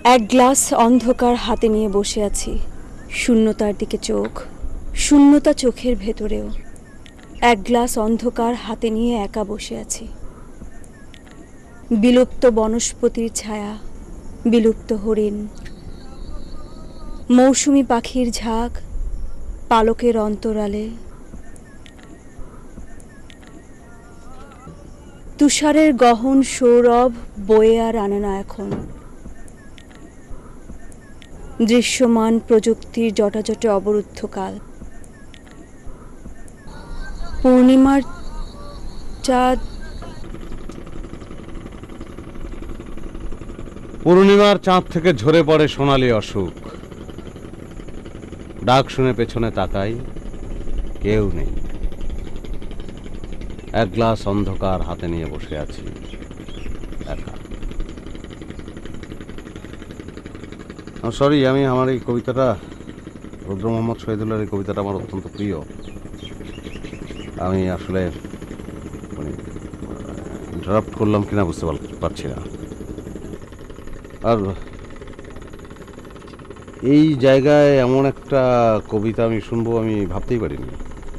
এক গ্লাস অন্ধকার হাতে নিয়ে বসে আছি, শূন্যতার দিকে চোখ, শূন্যতা চোখের ভেতরেও। এক গ্লাস অন্ধকার হাতে নিয়ে একা বসে আছি। বিলুপ্ত বনস্পতির ছায়া, বিলুপ্ত হরিণ, মৌসুমী পাখির ঝাঁক, পালকের অন্তরালে, তুষারের গহন সৌরভ বয়ে আর আনে না এখন। দৃশ্যমান প্রযুক্তির জটাজটে অবরুদ্ধ কাল। পূর্ণিমার চাঁদ, পূর্ণিমার চাঁদ থেকে ঝরে পড়ে সোনালি অসুখ। ডাক শুনে পেছনে তাকাই, কেউ নেই। এক গ্লাস অন্ধকার হাতে নিয়ে বসে আছি একা। সরি, আমি আমার এই কবিতাটা, রুদ্র মোহাম্মদ শহীদুল্লাহর এই কবিতাটা আমার অত্যন্ত প্রিয়। আমি আসলে ইন্টারাপ্ট করলাম কিনা বুঝতে পারছি না। আর এই জায়গায় এমন একটা কবিতা আমি শুনবো আমি ভাবতেই পারিনি।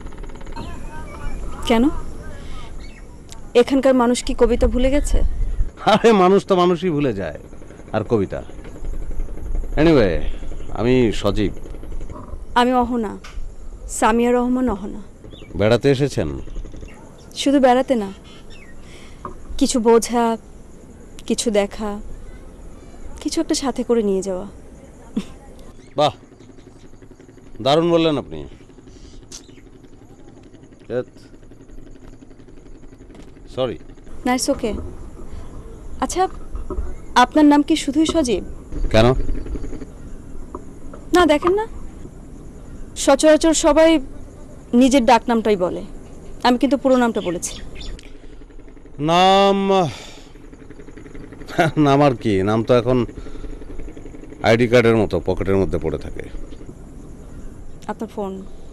কেন? এখানকার মানুষ কি কবিতা ভুলে গেছে? আরে মানুষ তো মানুষই ভুলে যায়, আর কবিতা। এনিওয়ে, আমি সজীব। আমি অহনা, সামিয়া রহমান অহনা। বেড়াতে এসেছেন? শুধু বেড়াতে না, কিছু বোঝা, কিছু দেখা, কিছু একটা সাথে করে নিয়ে যাওয়া। বাহ, দারুণ বললেন আপনি। সরি। Nice, okay. আচ্ছা, আপনার নাম কি শুধুই সজীব? কেন? না, দেখেন না, সচরাচর সবাই নিজের ডাক নামটাই বলে। আমি কিন্তু পুরো নামটা বলেছি। নাম নাম আর কি, নাম তো এখন আইডি কার্ডের মতো পকেটের মধ্যে পড়ে থাকে। আপনার ফোন?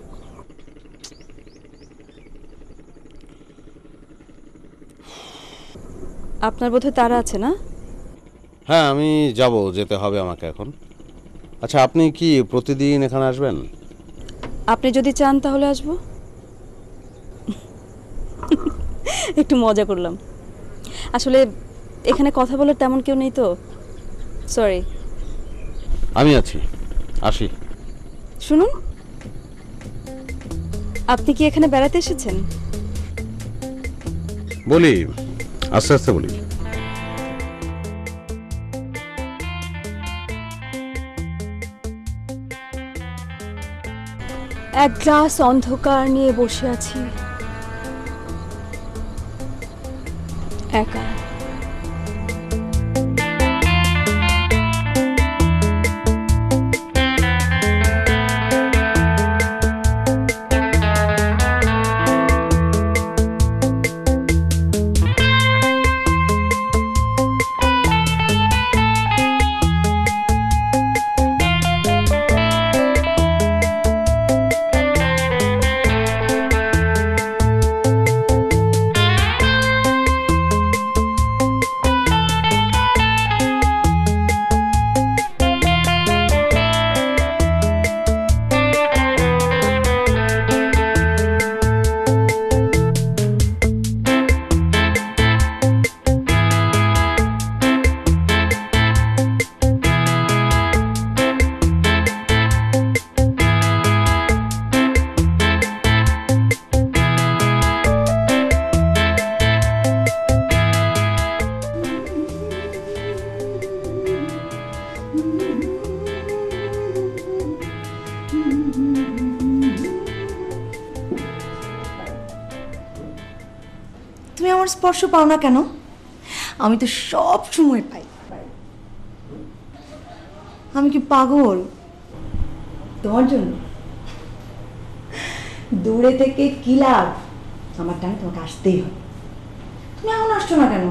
আপনার বোধহয় তারা আছে না? হ্যাঁ, আমি যেতে হবে আমাকে এখন। আচ্ছা, আপনি কি প্রতিদিন এখানে আসবেন? আপনি যদি চান তাহলে আসবো। একটু মজা করলাম। আসলে এখানে কথা বলার তেমন কেউ নেই তো, সরি। আমি আছি, আসি। শুনুন, আপনি কি এখানে বেড়াতে এসেছেন? বলি, আস্তে আস্তে বলি। এক গ্লাস অন্ধকার নিয়ে বসে আছি একা। তুমি আমার স্পর্শ পাও না কেন? আমি তো সব সময় পাই। আমি কি পাগল তোমার জন্য? দূরে থেকে কি লাভ? আমার টানে তোমাকে আসতেই হবে। তুমি এখন আসছো না কেন?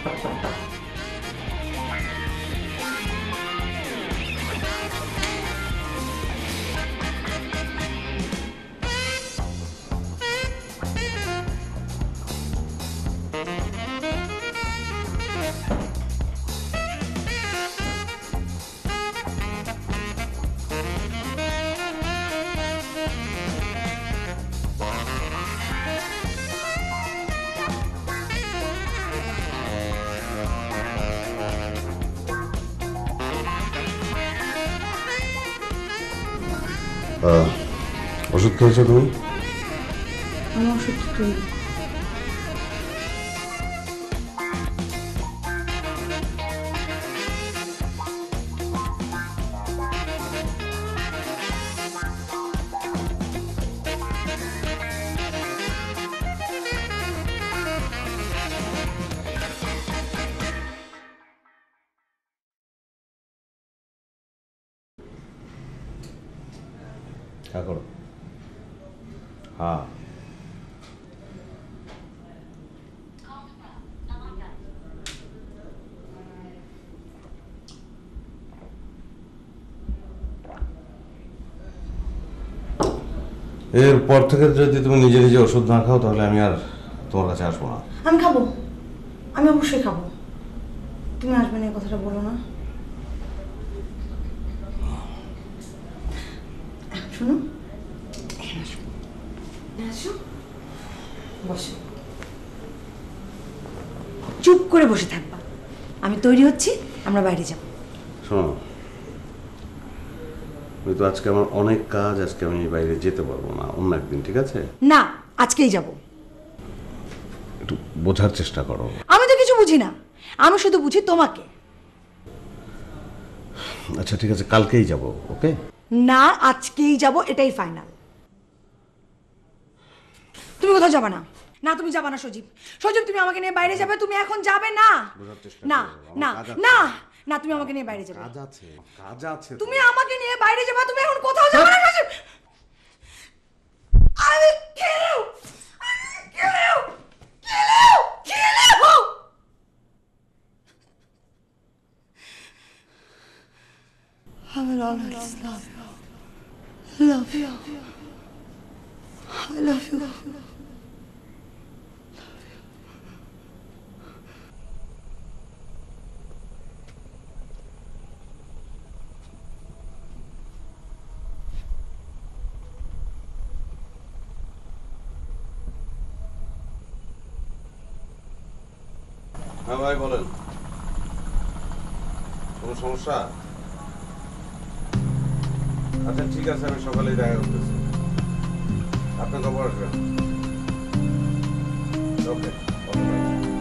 ওষুধ খেয়েছো তুমি? আমার ওষুধ তুই क्या करो? हाँ এরপর থেকে যদি তুমি নিজে নিজে ওষুধ না খাও তাহলে আমি আর তোমার কাছে আসবো না। আমি খাবো, আমি অবশ্যই খাবো। তুমি আসবে না এই কথাটা বলো না। শোনো, এখানে আসো, আসো, বসো, চুপ করে বসে থাকবা। আমি তৈরি হচ্ছি, আমরা বাইরে যাব। শোনো, আমি তো আজকে আমার অনেক কাজ, আজকে আমি বাইরে যেতে পারবো না, অন্য একদিন, ঠিক আছে? না, আজকেই যাব। একটু বোঝার চেষ্টা করো। আমি তো কিছু বুঝি না, আমি শুধু বুঝি তোমাকে। আচ্ছা ঠিক আছে, কালকেই যাব, ওকে? না, আজকেই যাব, এটাই ফাইনাল। তুমি কোথাও যাবে না। না, তুমি যাবে না সজীব। সজীব, তুমি আমাকে নিয়ে বাইরে যাবে, তুমি এখন যাবে না। না না না না, তুমি আমাকে নিয়ে বাইরে যাবে। কাজ আছে, কাজ আছে। তুমি আমাকে নিয়ে বাইরে যাবে, তুমি এখন কোথাও যাবে না সজীব। আমি kill you, kill you. I will always love you. Love you. I love you. হ্যাঁ ভাই বলেন, কোনো সমস্যা? আচ্ছা ঠিক আছে, আমি সকালেই দেখা করতেছি। আপনি কখন আসবেন? ওকে ওকে ভাই।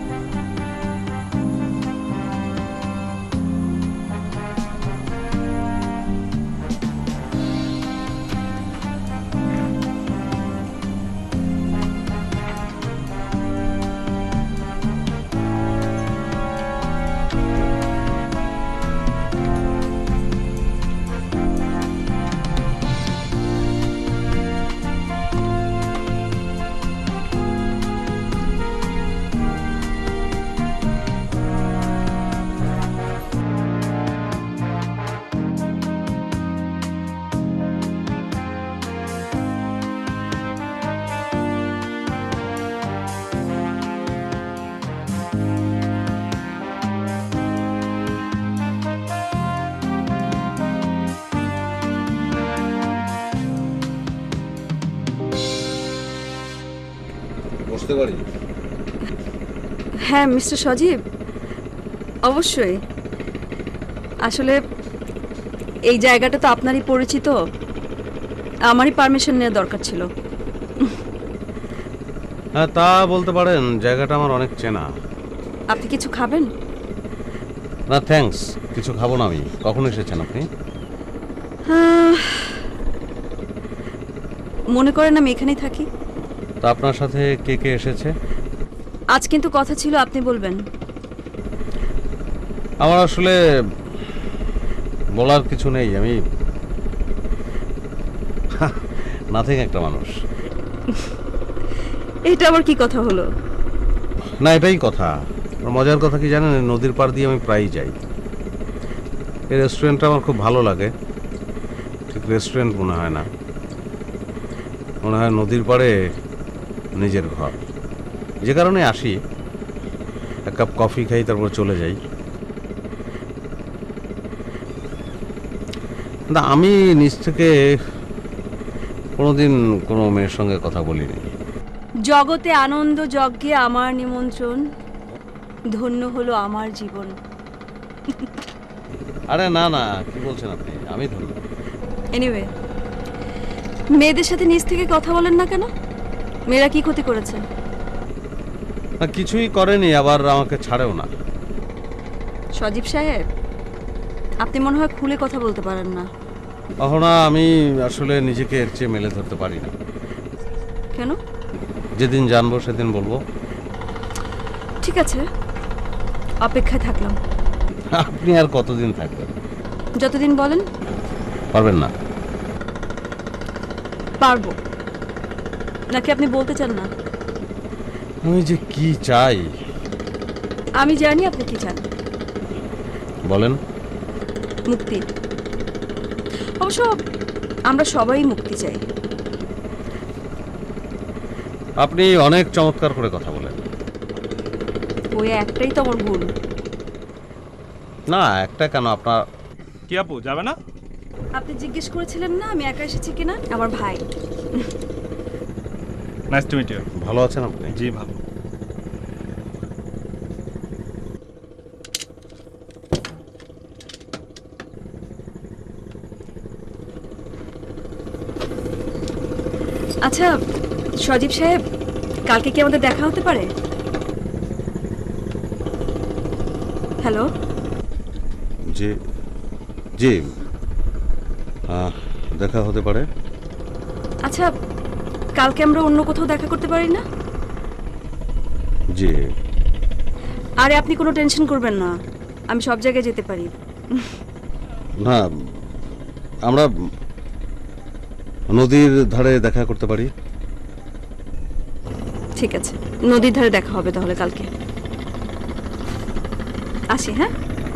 বসতে পারি? হ্যাঁ মিস্টার সজীব, অবশ্যই। আসলে এই জায়গাটা তো আপনারই পরিচিত, আমারই পারমিশন নেওয়া দরকার ছিল। হ্যাঁ তা বলতে পারেন, জায়গাটা আমার অনেক চেনা। আপনি কিছু খাবেন? না থ্যাঙ্কস, কিছু খাবো না আমি। কখন এসেছেন আপনি? মনে করেন আমি এখানেই থাকি। তা আপনার সাথে কে কে এসেছে? আজ কিন্তু কথা ছিল আপনি বলবেন। আমার আসলে বলার কিছু নেই, আমি নাথিং একটা মানুষ। এটা আবার কি কথা হলো? না এটাই কথা, আর মজার কথা কি জানেন, নদীর পাড় দিয়ে আমি প্রায়ই যাই। এই রেস্টুরেন্টটা আমার খুব ভালো লাগে। ঠিক রেস্টুরেন্ট মনে হয় না, মনে হয় নদীর পাড়ে নিজের ঘর। যে কারণে আসি, এক কাপ কফি খাই, তারপর চলে যাই। না, আমি নিজ থেকে কোনোদিন কোনো মেয়ের সঙ্গে কথা বলিনি। জগতে আনন্দ যজ্ঞে আমার নিমন্ত্রণ, ধন্য হলো আমার জীবন। আরে না না, কি বলছেন আপনি? আমি ধন্য। এনিওয়ে, মেয়েদের সাথে নিজ থেকে কথা বলেন না কেন? মেয়েরা কি ক্ষতি করেছে? না, কিছুই করেনি, আবার আমাকে ছাড়েও না। সজীব সাহেব, আপনি মনে হয় খুলে কথা বলতে পারেন না। অহনা, আমি আসলে নিজেকে এর চেয়ে মেলে ধরতে পারি না। কেন? যেদিন জানবো সেদিন বলবো। ঠিক আছে, অপেক্ষায় থাকলাম। আপনি আর কতদিন থাকবেন? যতদিন বলেন। পারবেন না? পারবো নাকি আপনি বলতে চান না? আমি যে কি চাই। আমি জানি আপনি কি চান। বলেন। মুক্তি। অবশ্য আমরা সবাই মুক্তি চাই। আপনি অনেক চমৎকার করে কথা বলেন। ওই একটাই তো আমার ভুল। না, একটা কেন, আপনার। কি আপু, যাবে না? আপনি জিজ্ঞেস করেছিলেন না আমি একা এসেছি কিনা? আমার ভাই। Nice to meet you. ভালো আছেন আপনি? জি ভালো। আচ্ছা সজীব সাহেব, কালকে কি আমাদের দেখা হতে পারে? হ্যালো। জি জি, দেখা হতে পারে। আচ্ছা, কালকে আমরা অন্য কোথাও দেখা করতে পারি না? জি। আরে আপনি কোনো টেনশন করবেন না, আমি সব জায়গায় যেতে পারি। না, আমরা নদীর ধারে দেখা করতে পারি। ঠিক আছে, নদীর ধারে দেখা হবে তাহলে কালকে। আসি, হ্যাঁ?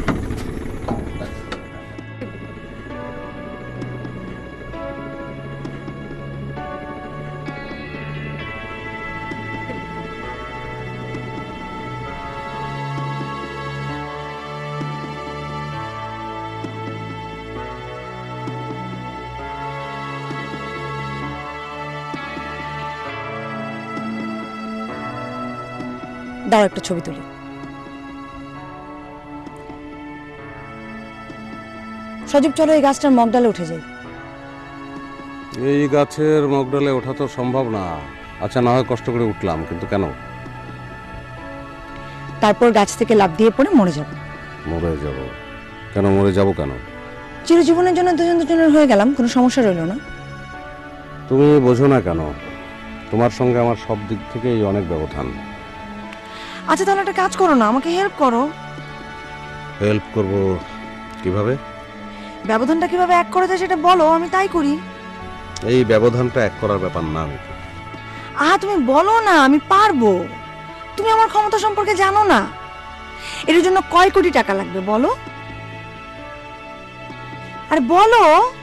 দাও একটা ছবি তুলি। সজীব, চলো এই গাছটার মগডালে উঠে যাই। এই গাছের মগডালে ওঠা তো সম্ভব না। আচ্ছা, না হয় কষ্ট করে উঠলাম, কিন্তু কেন? তারপর গাছ থেকে লাফ দিয়ে পড়ে মরে যাব। মরে যাব? কেন মরে যাব কেন? চিরজীবনের জন্য দুজন দুজনের হয়ে গেলাম, কোনো সমস্যা রইল না। তুমি বোঝো না কেন? তোমার সঙ্গে আমার সব দিক থেকেই অনেক ব্যবধান। আচ্ছা তাহলে একটা কাজ করো না, আমাকে হেল্প করো। হেল্প করব কিভাবে? ব্যবধানটা কিভাবে এক করে যায় সেটা বলো, আমি তাই করি। এই ব্যবধানটা এক করার ব্যাপার না। আমি তুমি বলো না, আমি পারবো। তুমি আমার ক্ষমতা সম্পর্কে জানো না। এর জন্য কয় কোটি টাকা লাগবে বলো? আরে বলো।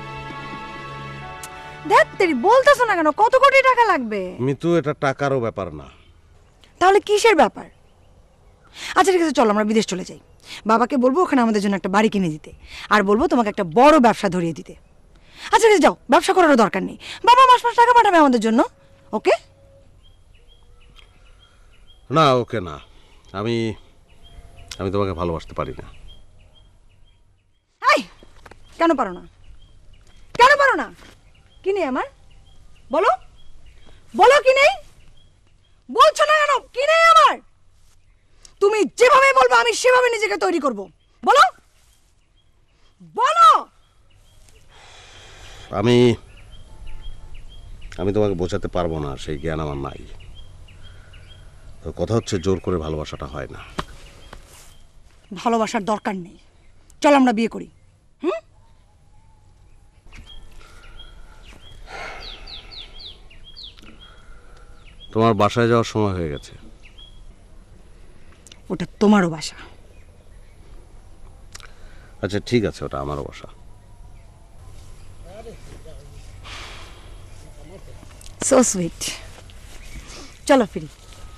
দেখ তেরি, বলতেছো না কেন? কত কোটি টাকা লাগবে? মিতু, এটা টাকারও ব্যাপার না। তাহলে কিসের ব্যাপার? আচ্ছা ঠিক আছে, চলো আমরা বিদেশ চলে যাই। বাবাকে বলবো ওখানে আমাদের জন্য একটা বাড়ি কিনে দিতে, আর বলবো তোমাকে একটা বড় ব্যবসা ধরিয়ে দিতে। আচ্ছা ঠিক আছে, যাও, ব্যবসা করারও দরকার নেই। বাবা মাস মাস টাকা পাঠাবে আমাদের জন্য। ওকে? না, ওকে না। আমি আমি তোমাকে ভালোবাসতে পারি না। এই, কেন পারো না? কেন পারো না? কি নেই আমার? বলো বলো, কি নেই? বলছো না কেন? কি নেই আমার? তুমি যেভাবে বলবো আমি সেভাবে নিজেকে তৈরি করব। বলো বলো। আমি আমি তোমাকে বোঝাতে পারবো না, সেই জ্ঞান আমার নাই। তো কথা হচ্ছে, জোর করে ভালোবাসাটা হয় না। ভালোবাসার দরকার নেই, চল আমরা বিয়ে করি। তোমার বাসায় যাওয়ার সময় হয়ে গেছে। ওটা তোমারও বাসা। আচ্ছা ঠিক আছে, ওটা আমারও বাসা। So sweet. চলো ফিরি।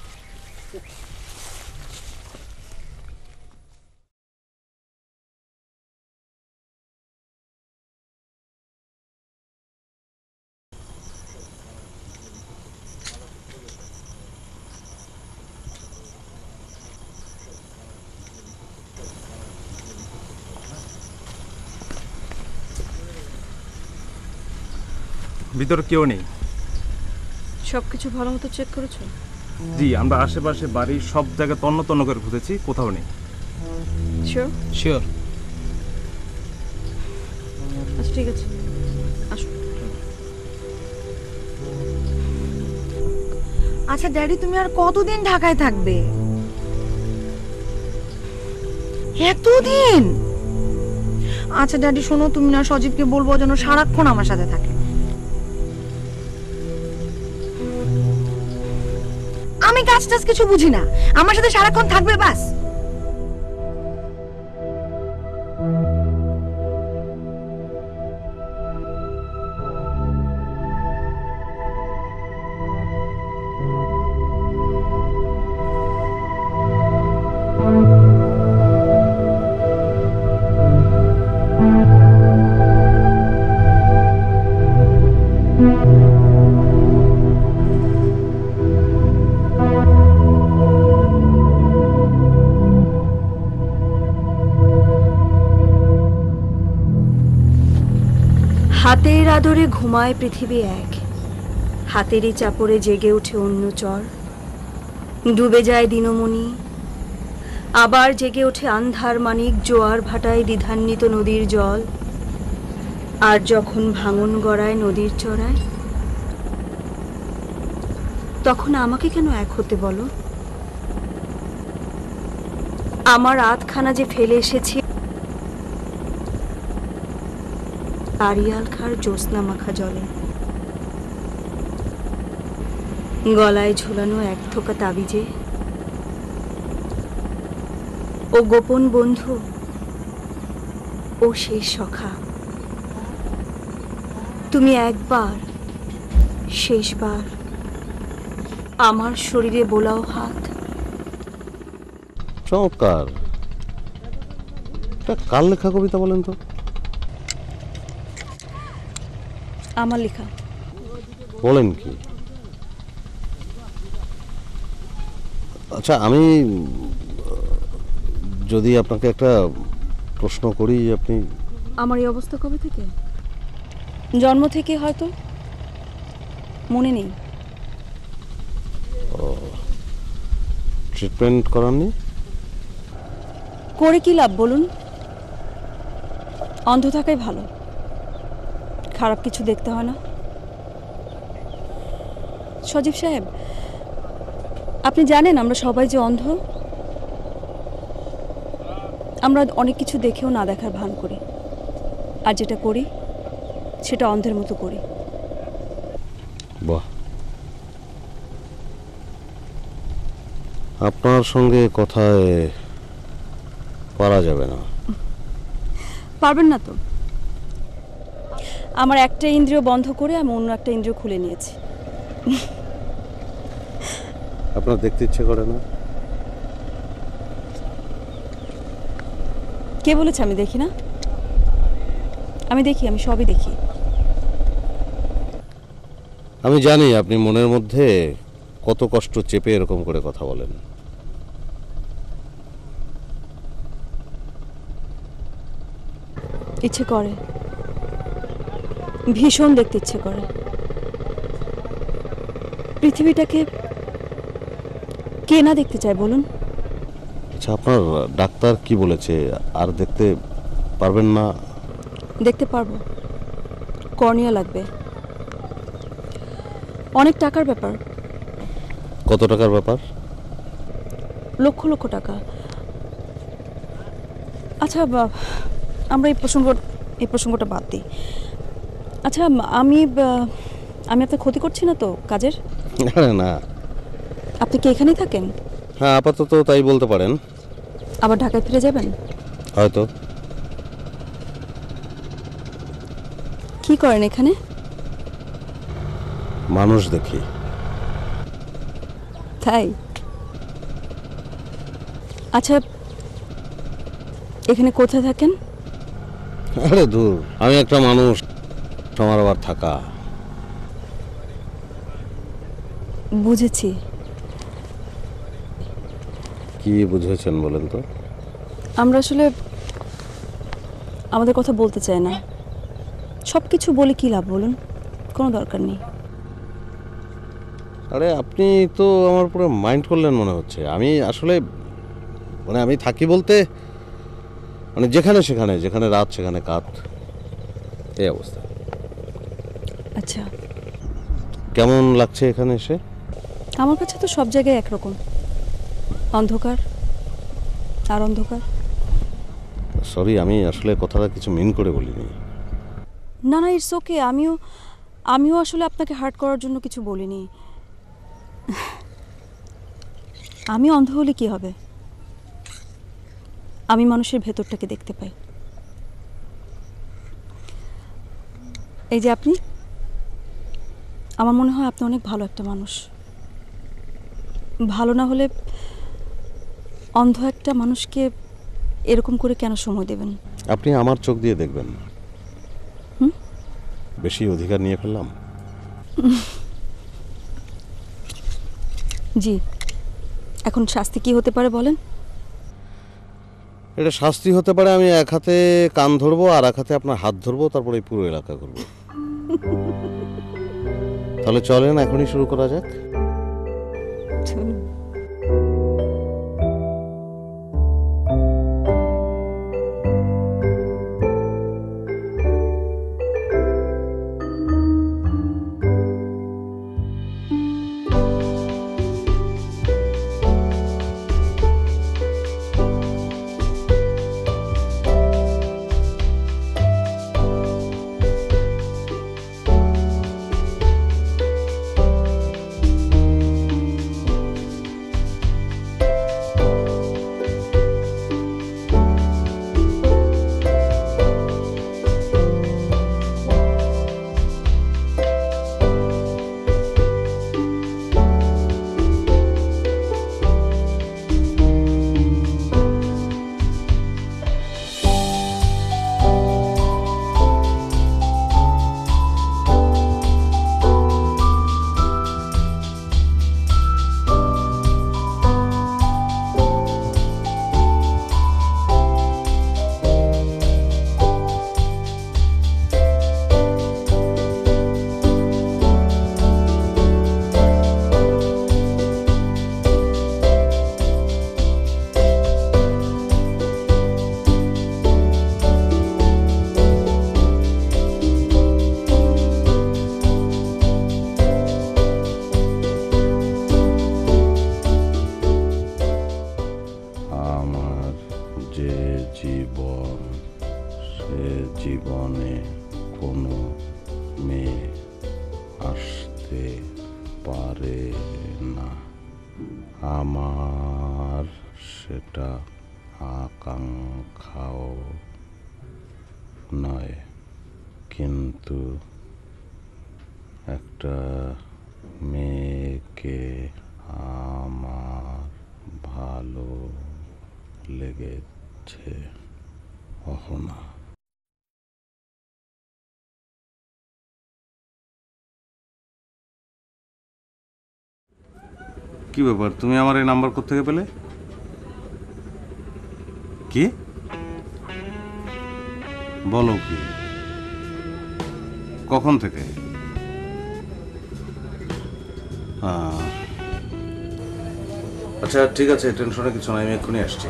ভিতরে কেউ নেই। সব কিছু ভালো মতো চেক করেছো? জি, আমরা আশেপাশে বাড়ির সব জায়গায় তন্ন তন্ন করে খুঁজেছি, কোথাও নেই। শিওর? শিওর। আচ্ছা ঠিক আছে, আসো। আচ্ছা ড্যাডি, তুমি আর কতদিন ঢাকায় থাকবে? এতদিন? আচ্ছা ড্যাডি শোনো, তুমি না সজীবকে বলবো যেন সারাক্ষণ আমার সাথে থাকে। আমি কাজ টাজ কিছু বুঝি না, আমার সাথে সারাক্ষণ থাকবে বাস। হাতের আদরে ঘুমায় পৃথিবী এক, হাতেরই চাপড়ে জেগে ওঠে অন্য চর, ডুবে যায় দিনমণি, আবার জেগে ওঠে আন্ধার মানিক, জোয়ার ভাটায় দ্বিধান্বিত নদীর জল। আর যখন ভাঙন গড়ায় নদীর চড়ায়, তখন আমাকে কেন এক হতে বলো? আমার আধখানা যে ফেলে এসেছি আড়িয়াল খার জ্যোৎস্না মাখা জলে, গলায় ঝুলানো এক থোকা তাবিজে, ও গোপন বন্ধু, ও শেষ সখা, তুমি একবার শেষবার আমার শরীরে বোলাও হাত। চমৎকার। এটা কার লেখা কবিতা বলেন তো? আমার লেখা। বলেন কি? আচ্ছা, আমি যদি আপনাকে একটা প্রশ্ন করি, আপনি? আমার এই অবস্থা কবে থেকে? জন্ম থেকে হয়তো, মনে নেই। ট্রিটমেন্ট করাননি? করে কি লাভ বলুন? অন্ধ থাকাই ভালো, খারাপ কিছু দেখতে হয় না। সজীব সাহেব, আপনি জানেন আমরা সবাই যে অন্ধ। আমরা অনেক কিছু দেখেও না দেখার ভান করি, আর যেটা করি সেটা অন্ধের মতো করি। বাহ, আপনার সঙ্গে কথায় পারা যাবে না। পারবেন না তো? আমার একটা ইন্দ্রিয় বন্ধ করে আমি অন্য একটা ইন্দ্রিয় খুলে নিয়েছি। আপনার দেখতে ইচ্ছে করে না? কে বলেছে আমি দেখি না? আমি দেখি, আমি সবই দেখি। আমি জানি আপনি মনের মধ্যে কত কষ্ট চেপে এরকম করে কথা বলেন। ইচ্ছে করে, ভীষণ দেখতে ইচ্ছে করে। পৃথিবীটাকে কে না দেখতে চায় বলুন? আচ্ছা, আপনার ডাক্তার কি বলেছে? আর দেখতে পারবেন না? দেখতে পারবো, কর্নিয়া লাগবে। অনেক টাকার ব্যাপার। কত টাকার ব্যাপার? লক্ষ লক্ষ টাকা। আচ্ছা, আমরা এই প্রসঙ্গটা বাদ দিই। আচ্ছা, আমি আপনার ক্ষতি করছি না তো কাজের? আরে না। আপনি কি এখানেই থাকেন? হ্যাঁ, আপাতত তাই বলতে পারেন। আবার ঢাকায় ফিরে যাবেন? হয়তো। কি করেন এখানে? মানুষ দেখি। তাই? আচ্ছা, এখানে কোথায় থাকেন? আরে দূর, আমি একটা মানুষ, আমার আবার থাকা। বুঝেছি। কি বুঝেছেন বলেন তো? আমরা আসলে আমাদের কথা বলতে চাই না। সব কিছু বলে কি লাভ বলুন? কোনো দরকার নেই। আরে আপনি তো আমার পুরো মাইন্ড করলেন মনে হচ্ছে। আমি আসলে মানে আমি থাকি বলতে মানে যেখানে সেখানে, যেখানে রাত সেখানে কাত, এই অবস্থা। আচ্ছা, কেমন লাগছে এখানে এসে? আমার কাছে তো সব জায়গায় একরকম, অন্ধকার আর অন্ধকার। সরি, আমি আসলে কথাটা কিছু মিন করে বলিনি। না না, ইটস ওকে। আমিও আসলে আপনাকে হার্ট করার জন্য কিছু বলিনি। আমি অন্ধ হলে কি হবে? আমি মানুষের ভেতরটাকে দেখতে পাই। এই যে আপনি, আমার মনে হয় আপনি অনেক ভালো একটা মানুষ। ভালো না হলে অন্ধ একটা মানুষকে এরকম করে কেন সময় দেবেন? আপনি আমার চোখ দিয়ে দেখবেন। হুম? বেশি অধিকার নিয়ে ফেললাম? জি। এখন শাস্তি কি হতে পারে বলেন? এটা শাস্তি হতে পারে আমি এক হাতে কান ধরবো আর এক হাতে আপনার হাত ধরবো, তারপরে এই পুরো এলাকা করবো। তাহলে চলেন এখনই শুরু করা যাক। চলুন। আমার যে জীবন, সে জীবনে কোনো মেয়ে আসতে পারে না। আমার সেটা আকাঙ্ক্ষাও নয়, কিন্তু একটা মেয়েকে আমার ভালো লেগেছে। অহনা। কি ব্যাপার, তুমি আমার এই নাম্বার কোত্থেকে পেলে? কি বলো, কি কখন থেকে? আচ্ছা ঠিক আছে, টেনশনে কিছু নাই, আমি এক্ষুনি আসছি।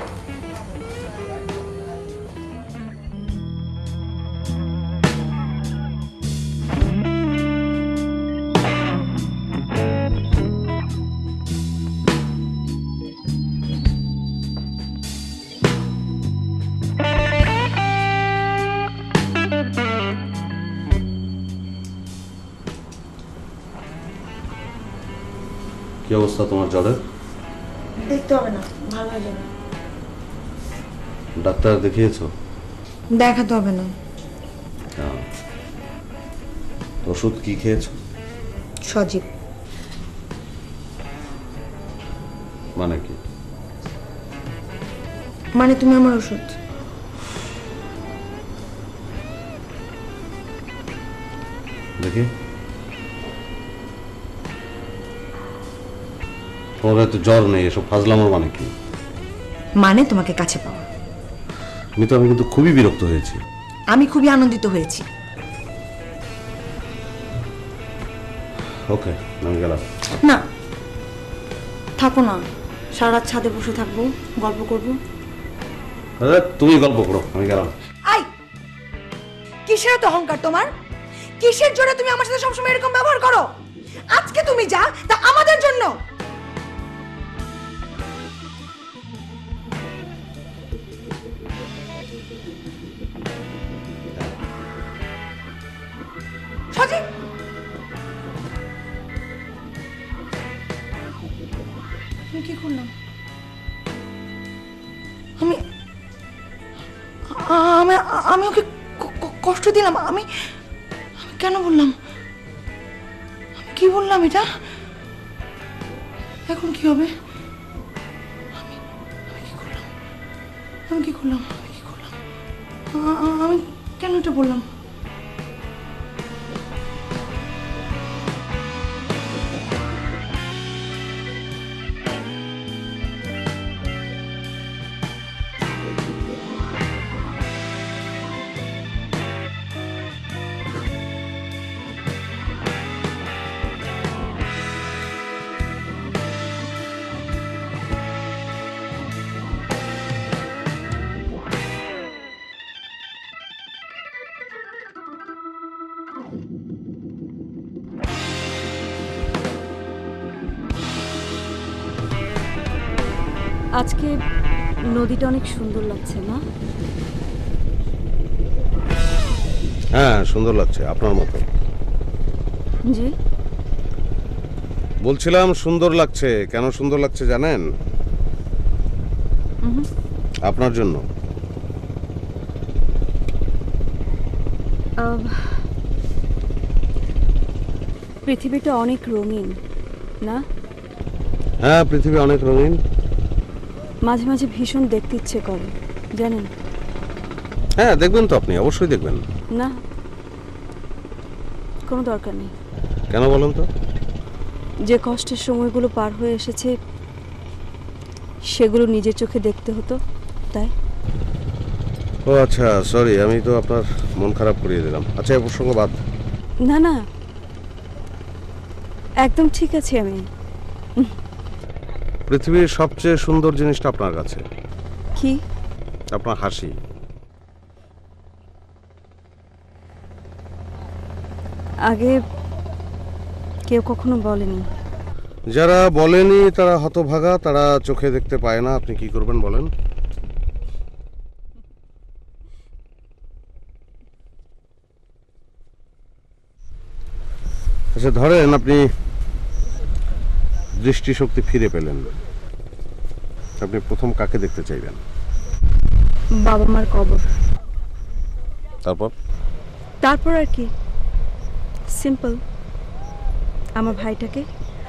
কি অবস্থা তোমার জ্বরের? দেখতে হবে না, ভালো হয়ে যাবে। ডাক্তার দেখিয়েছো? দেখাতে হবে না। ওষুধ কি খেয়েছো? সজীব। মানে কি? মানে তুমি আমার ওষুধ। দেখি তোমার তো জ্বর নেই, এসব ফাজলামোর মানে কি? মানে তোমাকে কাছে পাওয়া। আমি কিন্তু খুবই বিরক্ত হয়েছি। আমি খুবই আনন্দিত হয়েছি। ওকে, আমি গেলাম। না, থাকো না, সারা রাত ছাদে বসে থাকবো, গল্প করবো। তুমি গল্প করো, আমি গেলাম। আই, কিসের এত অহংকার তোমার? কিসের জন্য তুমি আমার সাথে সবসময় এরকম ব্যবহার করো? আজকে তুমি যা, তা আমাদের জন্য। সজীব, আমি কি করলাম? আমি আমি আমি ওকে কষ্ট দিলাম। আমি কেন বললাম? আমি কি বললাম এটা? এখন কি হবে? আমি কি করলাম? আমি কেন এটা বললাম? আজকে নদীটা অনেক সুন্দর লাগছে না? হ্যাঁ, সুন্দর লাগছে, আপনার মতো। জি। বলছিলাম সুন্দর লাগছে। কেন সুন্দর লাগছে জানেন? আপনার জন্য। পৃথিবীটা অনেক রঙিন না? হ্যাঁ, পৃথিবী অনেক রঙিন। মাঝে মাঝে ভীষণ দেখতে ইচ্ছে করে, জানেন? হ্যাঁ, দেখবেন তো, আপনি অবশ্যই দেখবেন। না, কোনো দরকার নেই। কেন বলুন তো? যে কষ্টের সময়গুলো পার হয়ে এসেছে সেগুলো নিজের চোখে দেখতে হতো, তাই। ও আচ্ছা, সরি, আমি তো আপনার মন খারাপ করিয়ে দিলাম। আচ্ছা, এ প্রসঙ্গ বাদ। না না, একদম ঠিক আছে আমি। পৃথিবীর সবচেয়ে সুন্দর জিনিসটা আপনার কাছে কি? আপনার হাসি। আগে কেউ কখনো বলেনি। যারা বলেনি তারা হতভাগা, তারা চোখে দেখতে পায় না। আপনি কি করবেন বলেন? আচ্ছা, ধরেন আপনি দৃষ্টিশক্তি ফিরে পেলেন, আপনি প্রথম কাকে দেখতে চাইবেন? বাবা মার কবর। তারপর? তারপর আর কি, সিম্পল, আমার ভাইটাকে।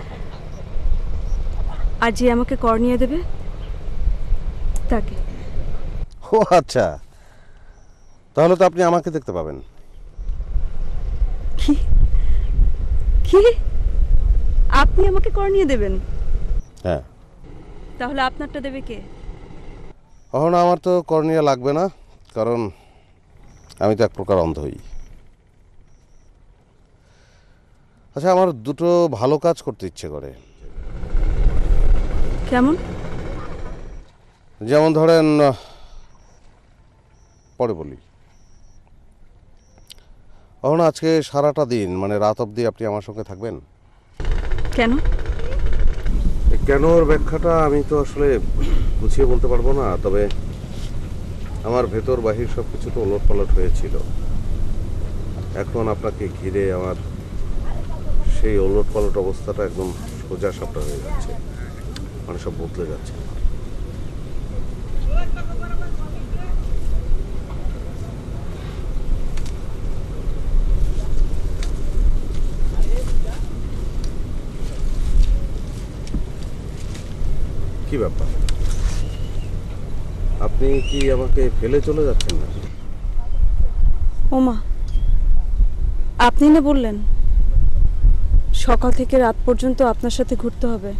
আর যে আমাকে কর্নিয়া দেবে তাকে। ও আচ্ছা, তাহলে তো আপনি আমাকে দেখতে পাবেন। কি কি? আপনি আমাকে কর্নিয়া দেবেন? হ্যাঁ। তাহলে আপনারটা দেবে কে? এখন আমার তো কর্নিয়া লাগবে না, কারণ আমি তো এক প্রকার অন্ধই। আচ্ছা, আমার দুটো ভালো কাজ করতে ইচ্ছে করে। কেমন? যেমন ধরেন, পরে বলি। এখন আজকে সারাটা দিন, মানে রাত অবধি আপনি আমার সঙ্গে থাকবেন। কেন? কেন ওর ব্যাখ্যাটা আমি তো আসলে গুছিয়ে বলতে পারবো না, তবে আমার ভেতর বাহির সব কিছু তো ওলটপালট হয়েছিল। এখন আপনাকে ঘিরে আমার সেই ওলটপালট অবস্থাটা একদম সোজা সাপটা হয়ে যাচ্ছে। মানে সব বদলে যাচ্ছে। কি ব্যাপার, আপনি কি আমাকে ফেলে চলে যাচ্ছেন না? ওমা, আপনি না বললেন সকাল থেকে রাত পর্যন্ত আপনার সাথে ঘুরতে হবে।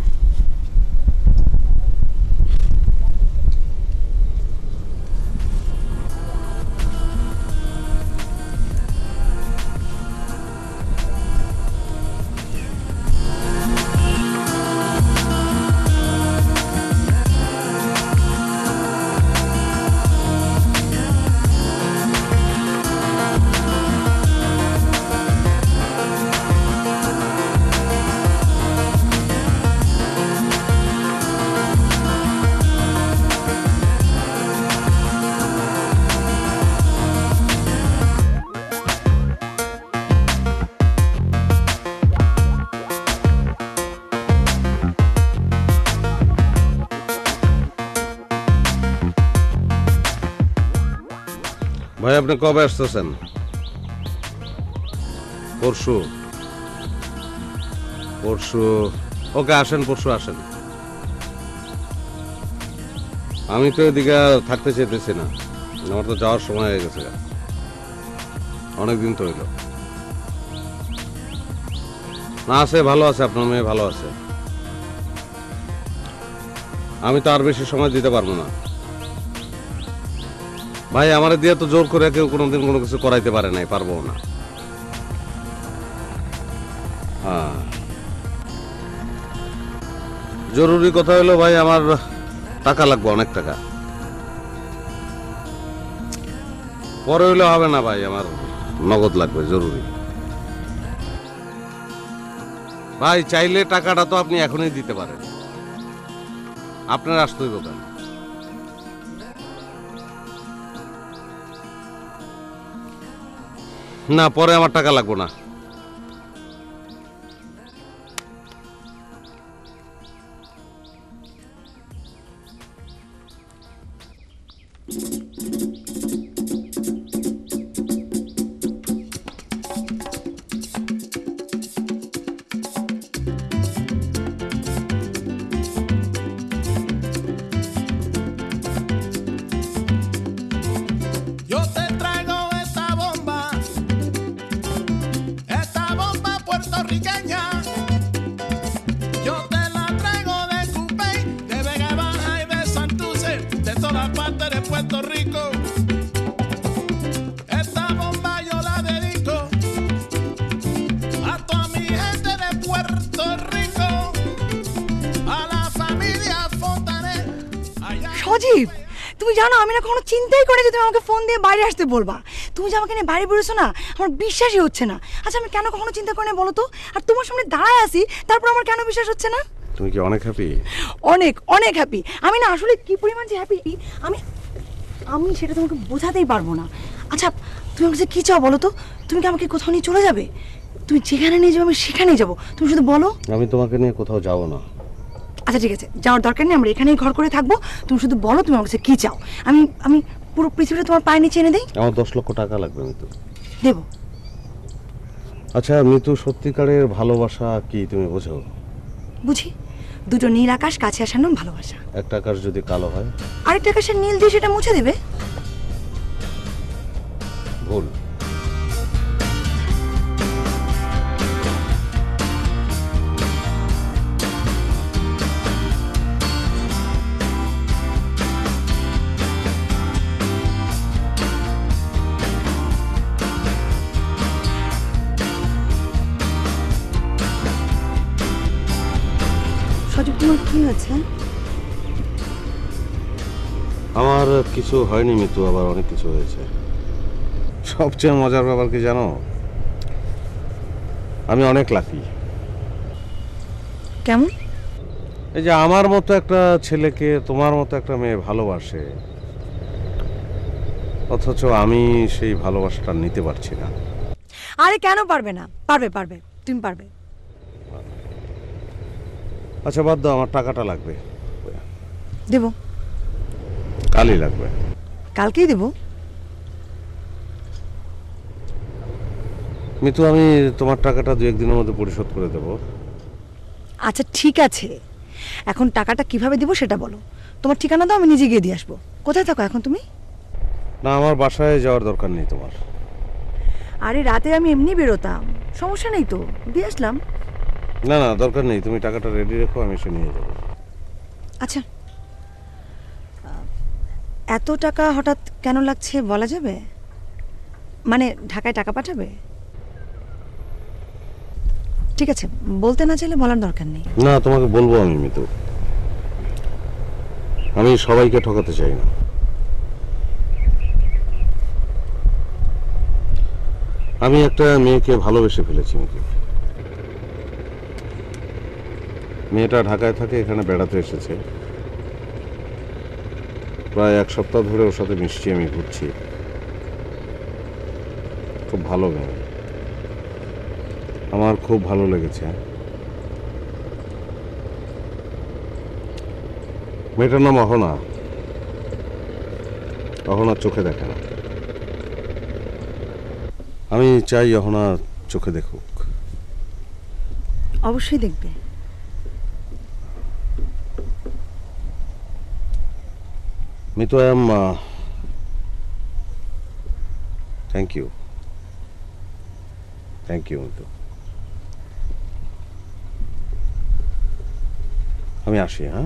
ভাই আপনি কবে আসতেছেন? পরশু? পরশু ওকে, আসেন, পরশু আসেন। আমি তো এদিকে থাকতে চাইতেছি না, আমার তো যাওয়ার সময় হয়ে গেছে, অনেকদিন তো হইল। না আছে, ভালো আছে, আপনার মেয়ে ভালো আছে। আমি তো আর বেশি সময় দিতে পারবো না ভাই, আমার দিয়ে তো জোর করে কেউ কোনোদিন কোনো কিছু করাইতে পারে নাই, পারবো না। হ্যাঁ, জরুরি কথা হলো ভাই, আমার টাকা লাগবে, অনেক টাকা। পরে হইলে হবে না ভাই, আমার নগদ লাগবে, জরুরি। ভাই চাইলে টাকাটা তো আপনি এখনই দিতে পারেন, আপনার আসতে হইব কেন? না, পরে আমার টাকা লাগবে না। Yo te traigo esta bomba puertorriqueña. Yo te la traigo de Cupey, de Vega Baja y de Santurce, de todas partes de Puerto Rico. Esta bomba yo la dedico a toda mi gente de Puerto Rico, a la familia Fontanet. সজীব, তুমি জানো আমি না কখনো চিন্তাই করি যে তুমি আমাকে ফোন দিয়ে বাইরে আসতে বলবা। তুমি যে আমাকে নিয়ে বাইরে বেরোছো না, আমার বিশ্বাসই হচ্ছে না। আচ্ছা আমি কেন কখনো চিন্তা করি না বলো তো? আর তোমার সামনে দাঁড়ায় আছি, তারপর আমার কেন বিশ্বাস হচ্ছে না? তুমি কি অনেক হ্যাপি? অনেক অনেক হ্যাপি। আমি না আসলে কি পরিমাণ যে হ্যাপি আমি আমি সেটা তোমাকে বোঝাতেই পারবো না। আচ্ছা তুমি আমাকে কি চাও বলো তো? তুমি কি আমাকে কোথাও নিয়ে চলে যাবে? তুমি যেখানে নিয়ে যাবে আমি সেখানেই যাবো, তুমি শুধু বলো। আমি তোমাকে নিয়ে কোথাও যাব না। আচ্ছা ঠিক আছে, যাওয়ার দরকার নেই, আমরা এখানেই ঘর করে থাকবো। তুমি শুধু বলো তুমি আমার কাছে কি চাও। আমি আমি পুরো পৃথিবীটা তোমার পায়ে নিচে এনে দিই। আমার 10 লক্ষ টাকা লাগবে মিতু। দেবো। আচ্ছা মিতু, সত্যিকারের ভালোবাসা কি তুমি বোঝো? বুঝি, দুটো নীল আকাশ কাছে আসার নাম ভালোবাসা। একটা আকাশ যদি কালো হয়, আরেকটা আকাশের নীল দিয়ে সেটা মুছে দেবে। ভুল। সজীব তোমার কি হয়েছে? আমার কিছু হয়নি মিতু, আবার অনেক কিছু হয়েছে। সবচেয়ে মজার ব্যাপার কি জানো, আমি অনেক লাকি। কেমন? এই যে আমার মতো একটা ছেলেকে তোমার মতো একটা মেয়ে ভালোবাসে, অথচ আমি সেই ভালোবাসাটা নিতে পারছি না। আরে কেন পারবে না? পারবে পারবে, তুমি পারবে। আচ্ছা বাদ দাও, আমার টাকাটা লাগবে, দেব, কালই লাগবে। কালকেই দেব। মিতু, আমি তোমার টাকাটা 2-1 দিনের মধ্যে পরিশোধ করে দেবো। আচ্ছা ঠিক আছে, এখন টাকাটা কিভাবে দেবো সেটা বলো। তোমার ঠিকানা দাও, আমি নিজে গিয়ে দিয়ে আসবো। কোথায় থাকো এখন তুমি? না, আমার বাসায় যাওয়ার দরকার নেই তোমার। আরে রাতে আমি এমনি বেরোতাম, সমস্যা নেই তো, দিয়ে আসলাম। না না, দরকার নেই, তুমি টাকাটা রেডি রেখো, আমি এসে নিয়ে যাবো। আচ্ছা, এত টাকা হঠাৎ কেন লাগছে বলা যাবে? মানে ঢাকায় টাকা পাঠাবে? ঠিক আছে, বলতে না চাইলে বলার দরকার নেই। না, তোমাকে বলবো আমি মিতু, আমি সবাইকে ঠকাতে চাই না। আমি একটা মেয়েকে ভালোবেসে ফেলেছি মিতু। মেয়েটা ঢাকায় থাকে, এখানে বেড়াতে এসেছে। প্রায় 1 সপ্তাহ ধরে ওর সাথে মিশছি, আমি ঘুরছি। খুব ভালো মেয়ে, আমার খুব ভালো লেগেছে। মেয়েটার নাম অহনা। অহনা চোখে দেখে না, আমি চাই অহনা চোখে দেখুক। অবশ্যই দেখবে। Mitu, I am thank you Mitu. আমি আসি, হ্যাঁ?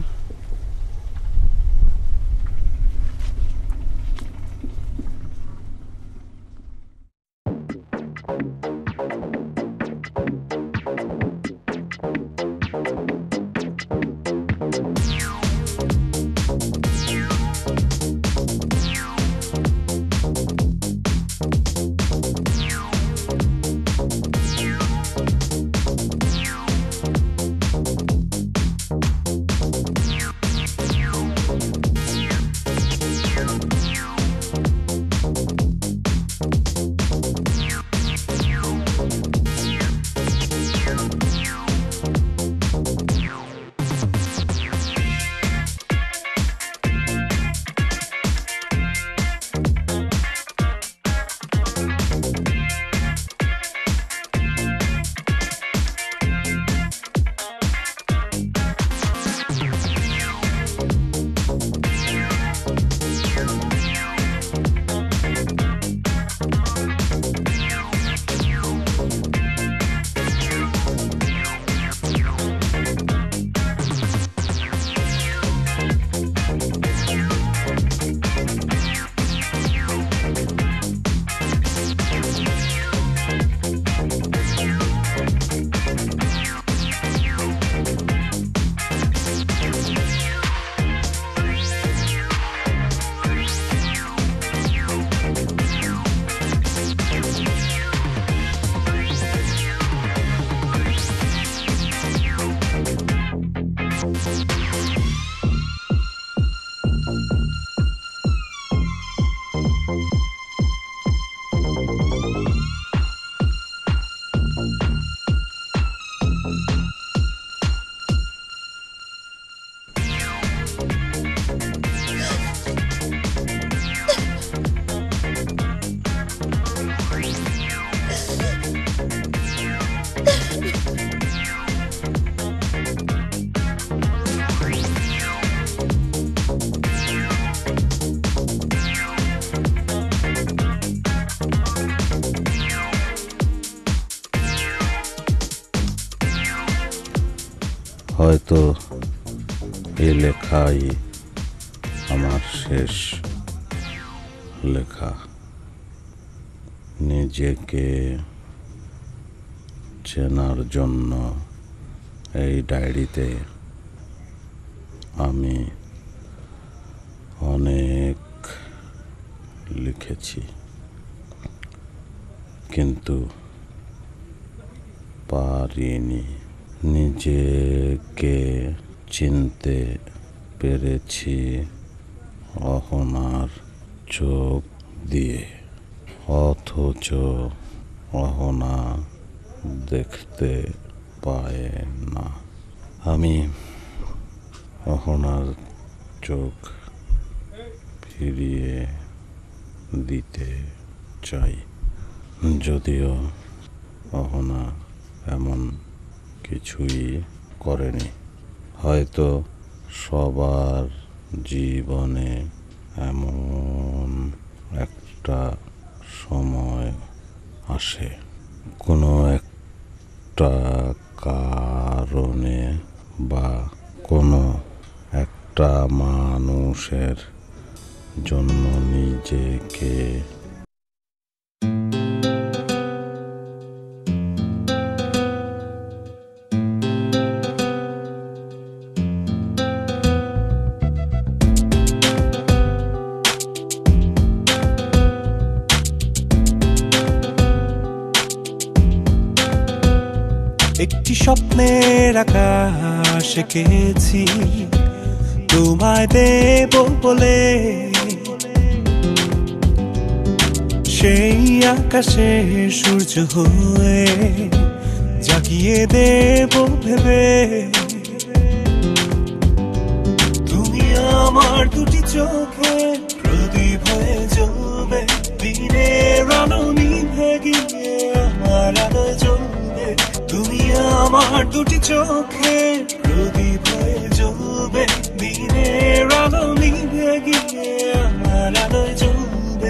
হয়তো এ লেখাই আমার শেষ লেখা। নিজেকে চেনার জন্য এই ডায়েরিতে আমি অনেক লিখেছি, কিন্তু পারিনি। নিজেকে চিনতে পেরেছি অহনার চোখ দিয়ে, অথচ অহনা দেখতে পায় না। আমি অহনার চোখ ফিরিয়ে দিতে চাই, যদিও অহনা এমন কিছুই করেনি। হয়তো সবার জীবনে এমন একটা সময় আসে, কোনো একটা কারণে বা কোনো একটা মানুষের জন্য নিজেকে একটি স্বপ্নের আকাশ এঁকেছি তোমায় দেব বলে, সেই আকাশে সূর্য হয়ে জাগিয়ে দেব ভেবে। তুমি আমার দুটি চোখে প্রদীপ হয়ে জ্বলবে, দিনের আলো নিভে গিয়ে আমার আলো জ্বলবে। তুমি আমার দুটি চোখে প্রদীপ হয়ে জ্বলবে, দিনের আলো নিভে গিয়ে আমার আলো জ্বলবে।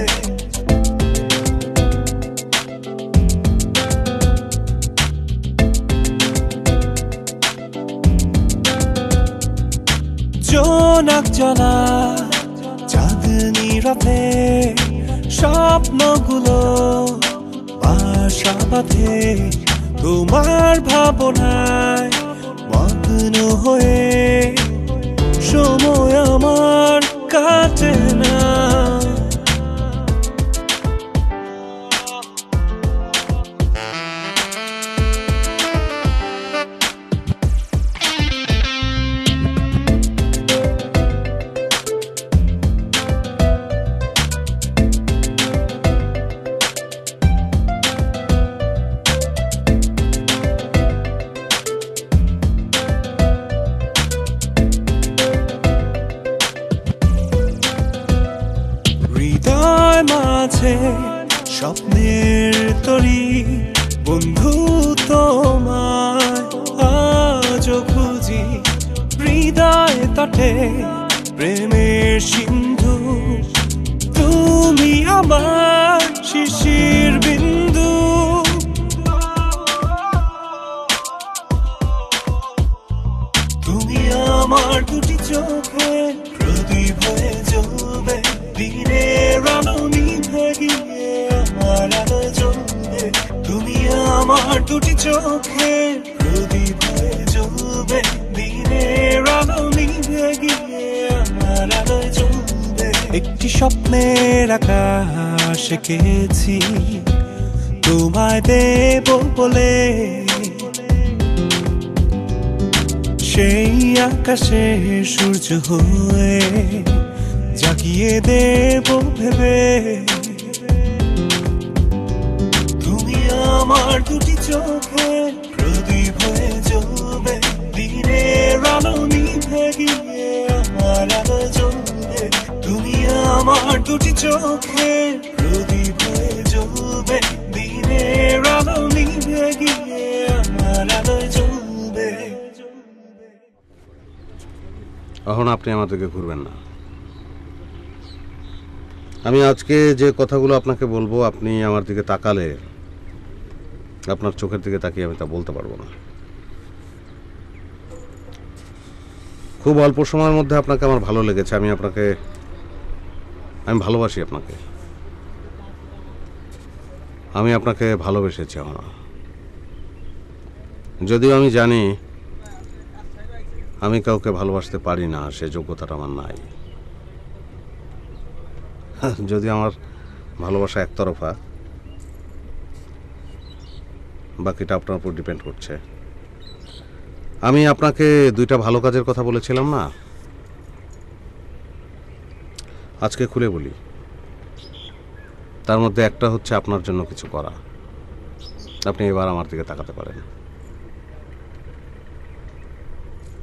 জোনাক জ্বলা চাঁদনি রাতে স্বপ্নগুলো বাসা বাঁধে, তোমার ভাবনায় মগ্ন হয়ে সময় আমার কাটে না। মাঝে স্বপ্নের তরি বন্ধু তোমায় আজও খুঁজি, হৃদয় তটে প্রেমের সিন্ধু, তুমি আমার শিশির বিন্দু। তুমি আমার দুটি চোখে প্রদীপ হয়ে জ্বলবে, দিনের আলো নিভে গিয়ে আমার আলো জ্বলবে। তুমি আমার দুটি চোখে প্রদীপ হয়ে জ্বলবে, দিনের আলো নিভে গিয়ে আমার আলো জ্বলবে। একটি স্বপ্নের আকাশ এঁকেছি তোমায় দেব বলে, সেই আকাশে সূর্য হয়ে জাগিয়ে দেব ভেবে। তুমি আমার দুটি চোখে প্রদীপ হয়ে জ্বলবে, দিনের আলো নিভে গিয়ে আমার আলো জ্বলবে। তুমি আমার দুটি চোখে প্রদীপ হয়ে জ্বলবে, দিনের আলো নিভে গিয়ে আমার আলো জ্বলবে। এখন আপনি আমার দিকে ঘুরবেন না। আমি আজকে যে কথাগুলো আপনাকে বলবো, আপনি আমার দিকে তাকালে আপনার চোখের দিকে তাকিয়ে আমি তা বলতে পারবো না। খুব অল্প সময়ের মধ্যে আপনাকে আমার ভালো লেগেছে। আমি ভালোবাসি আপনাকে। আমি আপনাকে ভালোবেসেছি। এখন যদিও আমি জানি আমি কাউকে ভালোবাসতে পারি না, সে যোগ্যতাটা আমার নাই। যদি আমার ভালোবাসা একতরফা, বাকিটা আপনার উপর ডিপেন্ড করছে। আমি আপনাকে দুইটা ভালো কাজের কথা বলেছিলাম না, আজকে খুলে বলি। তার মধ্যে একটা হচ্ছে আপনার জন্য কিছু করা। আপনি এবার আমার দিকে তাকাতে পারেন।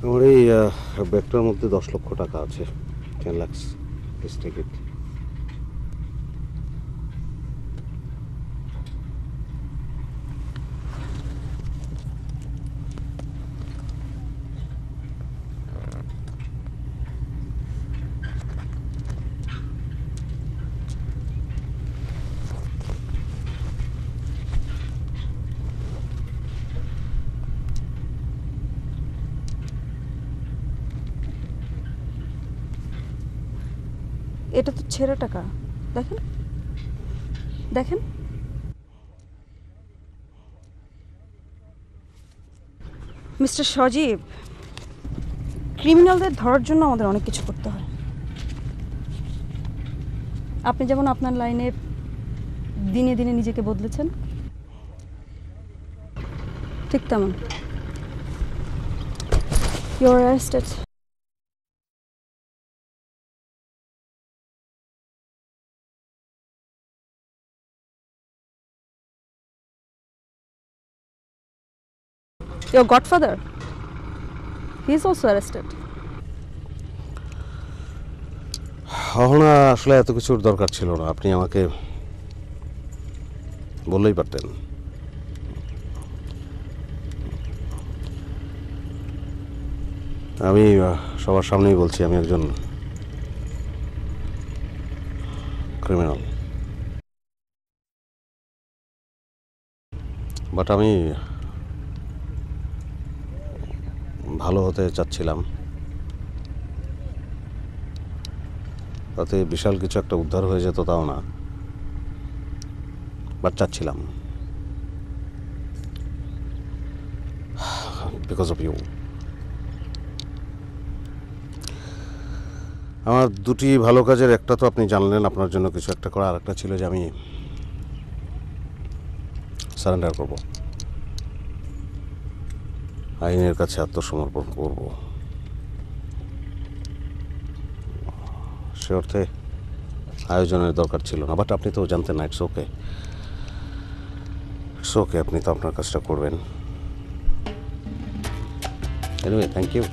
আমার এই ব্যাগটার মধ্যে 10 লক্ষ টাকা আছে, 10 লাখ, প্লিজ টেক ইট। এটা তো ছেঁড়া টাকা, দেখেন দেখেন। মিস্টার সজীব, ক্রিমিনালদের ধরার জন্য আমাদের অনেক কিছু করতে হয়। আপনি যেমন আপনার লাইনে দিনে দিনে নিজেকে বদলেছেন, ঠিক তেমন you are arrested. Your godfather, he is also arrested. এখন আসলে এত কিছুর দরকার ছিল না, আপনি আমাকে বললেই পারতেন। আমি সবার সামনেই বলছি, আমি একজন ক্রিমিনাল, বাট আমি ভালো হতে চাচ্ছিলাম, তাতে বিশাল কিছু একটা উদ্ধার হয়ে যেত তাও না, বাট চাচ্ছিলাম বিকজ অফ ইউ। আমার দুটি ভালো কাজের, একটা তো আপনি জানলেন আপনার জন্য কিছু একটা করা, আর একটা ছিল যে আমি সারেন্ডার করব, আইনের কাছে আত্মসমর্পণ করব। সে অর্থে আয়োজনের দরকার ছিল না, বাট আপনি তো জানতেন না। ইটস ওকে, ইটস ওকে, আপনি তো আপনার কাজটা করবেন। Anyway, thank you.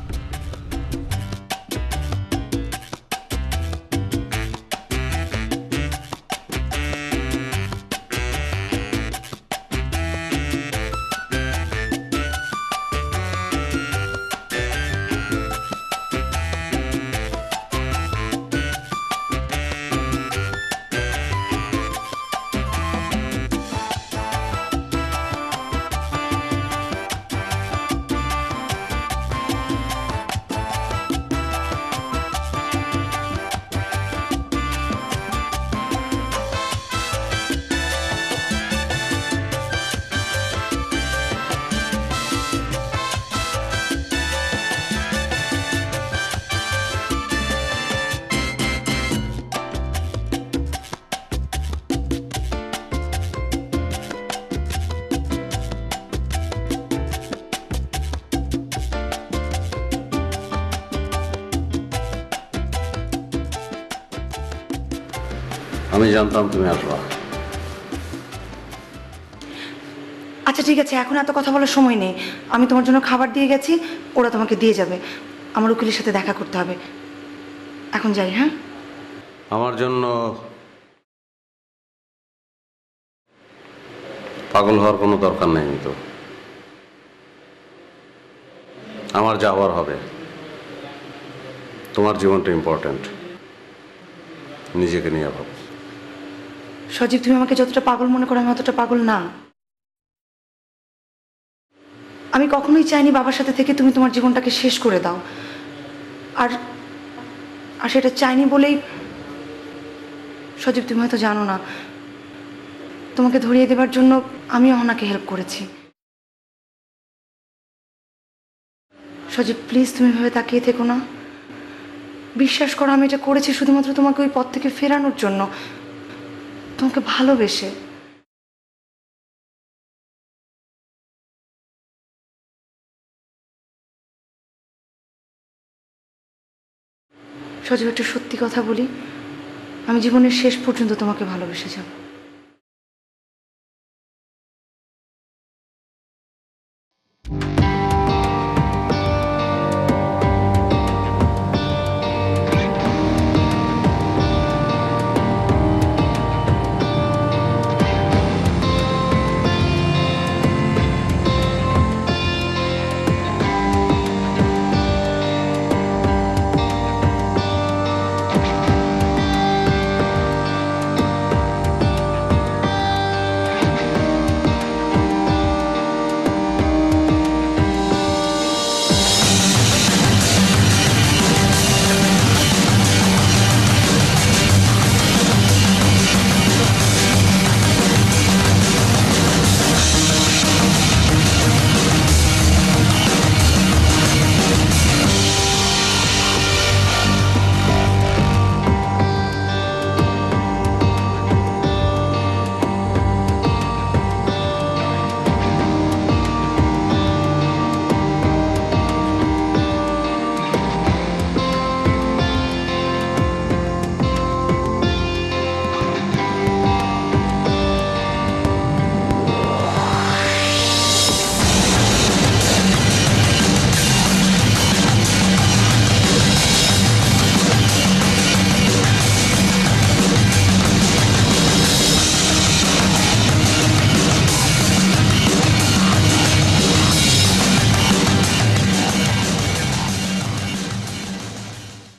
আমি জানতাম তুমি আসবা। আচ্ছা ঠিক আছে, এখন এত কথা বলার সময় নেই। আমি তোমার জন্য খাবার দিয়ে গেছি, ওরা তোমাকে দিয়ে যাবে। আমার উকিলের সাথে দেখা করতে হবে, এখন যাই। হ্যাঁ, আমার জন্য পাগল হওয়ার কোনো দরকার নেই। তো আমার যাওয়ার হবে, তোমার জীবনটা ইম্পর্ট্যান্ট, নিজেকে নিয়ে ভাবো। সজীব, তুমি আমাকে যতটা পাগল মনে করো, আমি অতটা পাগল না। আমি কখনোই চাইনি বাবার সাথে থেকে তুমি তোমার জীবনটাকে শেষ করে দাও, আর আর সেটা চাইনি বলেই সজীব, তুমি হয়তো জানো না, তোমাকে ধরিয়ে দেবার জন্য আমি অহনাকে হেল্প করেছি। সজীব প্লিজ, তুমি ভেবে তাকিয়ে থেকো না। বিশ্বাস করো, আমি এটা করেছি শুধুমাত্র তোমাকে ওই পথ থেকে ফেরানোর জন্য, তোমাকে ভালোবেসে। সজীব, একটা সত্যি কথা বলি, আমি জীবনের শেষ পর্যন্ত তোমাকে ভালোবেসে যাব।